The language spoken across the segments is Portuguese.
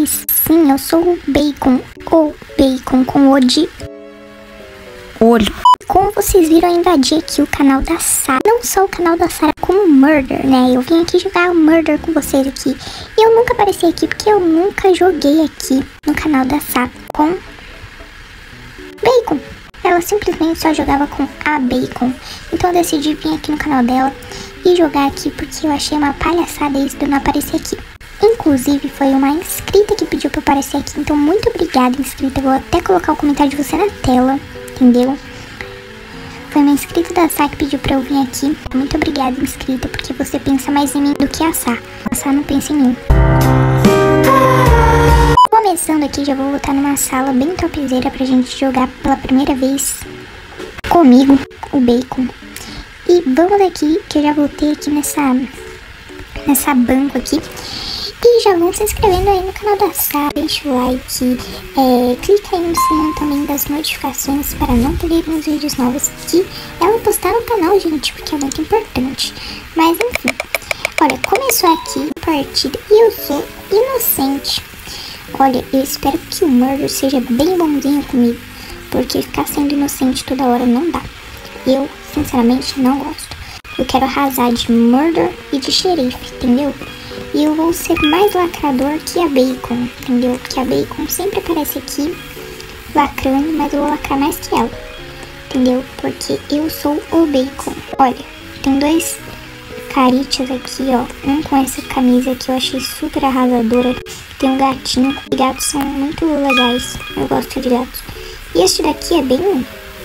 vocês. Sim, eu sou o Bacon com o de olho. Como vocês viram, eu invadi aqui o canal da Sarah. Não só o canal da Sarah, como o Murder, né? Eu vim aqui jogar o Murder com vocês aqui. E eu nunca apareci aqui, porque eu nunca joguei aqui no canal da Sarah com Bacon. Ela simplesmente só jogava com a Bacon. Então eu decidi vir aqui no canal dela e jogar aqui, porque eu achei uma palhaçada isso de eu não aparecer aqui. Inclusive foi uma inscrita que pediu pra eu aparecer aqui. Então muito obrigada, inscrita. Eu vou até colocar o comentário de você na tela, entendeu? Foi uma inscrita da Sá que pediu pra eu vir aqui. Muito obrigada, inscrita, porque você pensa mais em mim do que a Sá. A Sá não pensa em mim. Começando aqui, já vou botar numa sala bem topzera pra gente jogar pela primeira vez comigo, o Bacon. E vamos aqui, que eu já voltei aqui nessa banco aqui. E já vão se inscrevendo aí no canal da Sá, deixa o like, clica aí no sininho também das notificações para não perder os vídeos novos que ela postar no canal, gente, porque é muito importante. Mas enfim, olha, começou aqui a partida e eu sou inocente. Olha, eu espero que o Murder seja bem bonzinho comigo, porque ficar sendo inocente toda hora não dá. Eu, sinceramente, não gosto. Eu quero arrasar de Murder e de xerife, entendeu? E eu vou ser mais lacrador que a Bacon, entendeu? Porque a Bacon sempre aparece aqui lacrando, mas eu vou lacrar mais que ela, entendeu? Porque eu sou o Bacon. Olha, tem dois caritas aqui, ó. Um com essa camisa que eu achei super arrasadora. Tem um gatinho. E gatos são muito legais. Eu gosto de gatos. E este daqui é bem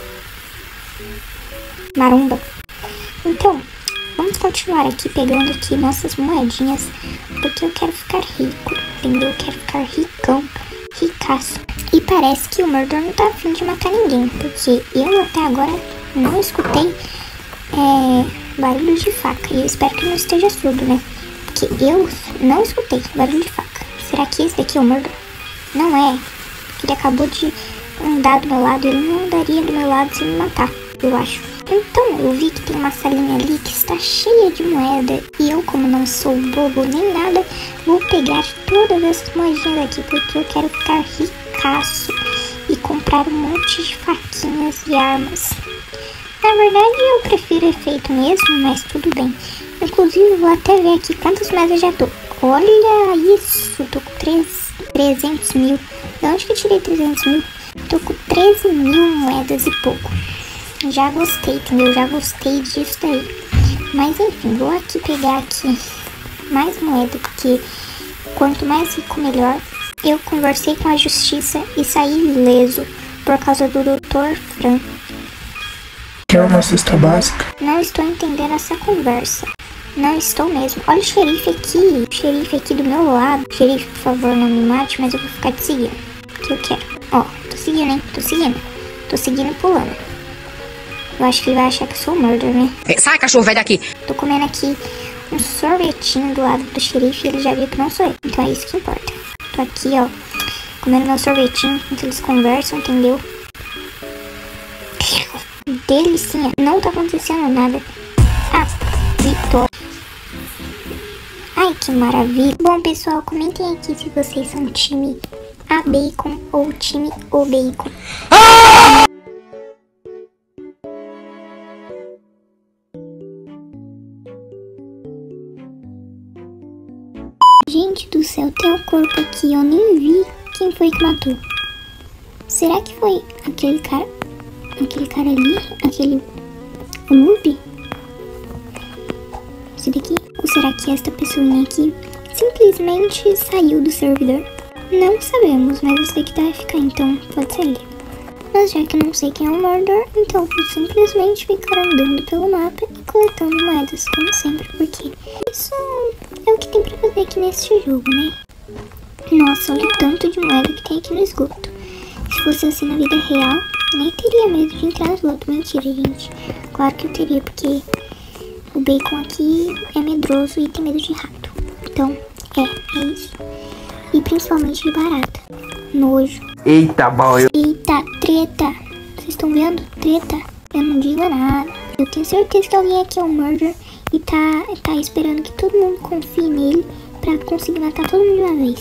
maromba. Então, vamos continuar aqui pegando aqui nossas moedinhas, porque eu quero ficar rico, entendeu? Eu quero ficar ricão, ricaço. E parece que o Murder não tá afim de matar ninguém, porque eu até agora não escutei barulho de faca. E eu espero que não esteja surdo, né? Porque eu não escutei barulho de faca. Será que esse daqui é o Murder? Não é. Ele acabou de andar do meu lado. Ele não andaria do meu lado se me matar, eu acho. Então eu vi que tem uma salinha ali que está cheia de moeda. E eu, como não sou bobo nem nada, vou pegar todas essas moedinhas aqui, porque eu quero ficar ricaço e comprar um monte de faquinhas e armas. Na verdade eu prefiro efeito mesmo, mas tudo bem. Inclusive vou até ver aqui quantas moedas já tô. Olha isso, tô com 300 mil. De onde que eu tirei 300 mil? Tô com 13 mil moedas e pouco. Já gostei, entendeu? Já gostei disso daí. Mas enfim, vou aqui pegar aqui mais moeda, porque quanto mais rico melhor. Eu conversei com a justiça e saí ileso por causa do Dr. Fran. Quer uma cesta básica? Não estou entendendo essa conversa. Não estou mesmo. Olha o xerife aqui. O xerife aqui do meu lado. Xerife, por favor, não me mate, mas eu vou ficar te seguindo. Que eu quero. Ó, tô seguindo, hein? Tô seguindo. Tô seguindo pulando. Eu acho que ele vai achar que eu sou o Murder, né? Sai, cachorro, vai daqui. Tô comendo aqui um sorvetinho do lado do xerife e ele já viu que não sou eu. Então é isso que importa. Tô aqui, ó, comendo meu sorvetinho enquanto eles conversam, entendeu? Delicinha. Não tá acontecendo nada. Ah, vitória. Ai, que maravilha. Bom, pessoal, comentem aqui se vocês são time A Bacon ou time O Bacon. Gente do céu, tem um corpo aqui, eu nem vi quem foi que matou. Será que foi aquele cara ali? Aquele noob? Esse daqui? Ou será que esta pessoinha aqui simplesmente saiu do servidor? Não sabemos, mas esse daqui deve ficar, então pode ser ele. Mas já que eu não sei quem é o Murder, então vou simplesmente ficar andando pelo mapa e coletando moedas, como sempre, porque isso é o que tem pra fazer aqui nesse jogo, né? Nossa, olha o tanto de moeda que tem aqui no esgoto. Se fosse assim na vida real, nem teria medo de entrar no esgoto. Mentira, gente. Claro que eu teria, porque o Bacon aqui é medroso e tem medo de rato. Então, é isso. E principalmente de barata. Nojo. Eita, boy. Eita, treta. Vocês estão vendo? Treta. Eu não digo nada. Eu tenho certeza que alguém aqui é um Murder e tá esperando que todo mundo confie nele pra conseguir matar todo mundo de uma vez.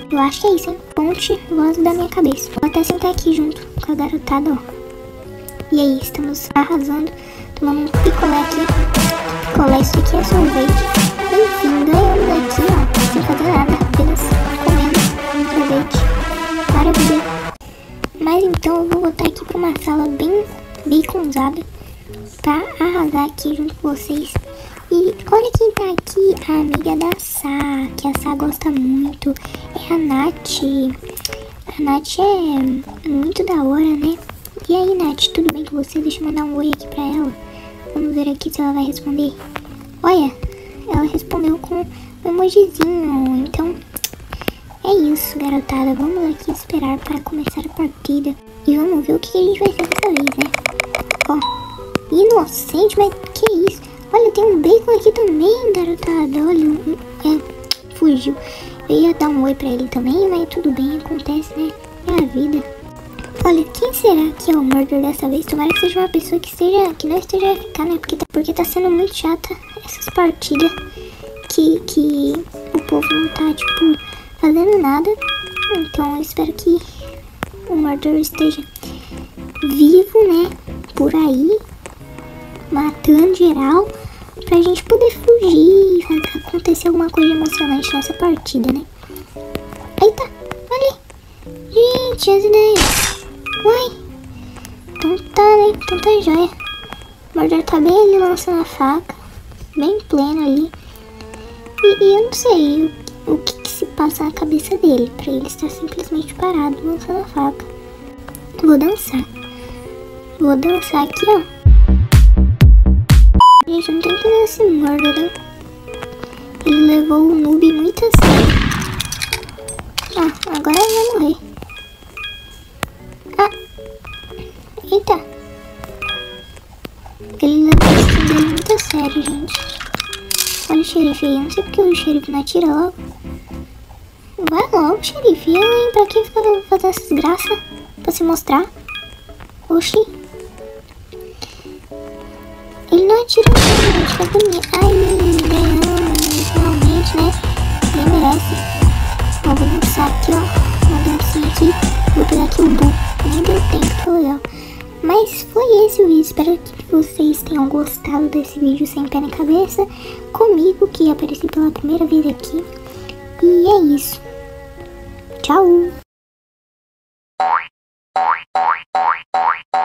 Eu acho que é isso, hein? Ponte, voz da minha cabeça. Vou até sentar aqui junto com a garotada, ó. E aí, estamos arrasando. Tomando um picolé aqui. Picolé, isso aqui é sorvete. Enfim, ganhamos aqui, ó. Sem fazer nada, apenas comendo sorvete. Maravilha. Mas então eu vou voltar aqui pra uma sala bem baconzada pra arrasar aqui junto com vocês. E olha quem tá aqui, a amiga da Sá, que a Sá gosta muito. É a Nath. A Nath é muito da hora, né? E aí, Nath, tudo bem com você? Deixa eu mandar um oi aqui pra ela. Vamos ver aqui se ela vai responder. Olha, ela respondeu com um emojizinho. Então, é isso, garotada. Vamos aqui esperar para começar a partida. E vamos ver o que a gente vai fazer dessa vez, né? Ó, inocente, mas que isso? Olha, tem um bacon aqui também, garotada. Olha, fugiu. Eu ia dar um oi pra ele também, mas tudo bem, acontece, né? É a vida. Olha, quem será que é o murder dessa vez? Tomara que seja uma pessoa que não esteja a ficar, né? Porque tá sendo muito chata essas partidas que o povo não tá, tipo, fazendo nada. Então eu espero que o murder esteja vivo, né? Por aí, matando geral, pra gente poder fugir e fazer acontecer alguma coisa emocionante nessa partida, né? Eita, ali. Gente, as ideias. Uai. Então tá, né? Então tá jóia. O murder tá bem ali lançando a faca. Bem pleno ali. E eu não sei o que se passa na cabeça dele, pra ele estar simplesmente parado lançando a faca. Vou dançar. Vou dançar aqui, ó. Gente, eu não tô entendendo esse murder, né? Ele levou o noob muito a sério. Ah, agora ele vai morrer. Ah! Eita! Ele levou o skin dele muito a sério, gente. Olha o xerife aí, eu não sei porque o xerife não atira logo. Vai logo, xerife. Eu, hein? Pra que ficar fazendo essas graças? Pra se mostrar? Oxi. Ele não atira não, gente. Cadê minha? Ai, ganhamos. Finalmente, né? Ele merece. Ó, vou dançar aqui, ó. Uma dancinha aqui. Vou pegar aqui o bu. Nem deu tempo, foi legal. Mas foi esse o vídeo. Espero que vocês tenham gostado desse vídeo sem pé nem cabeça. Comigo, que apareci pela primeira vez aqui. E é isso. Tchau!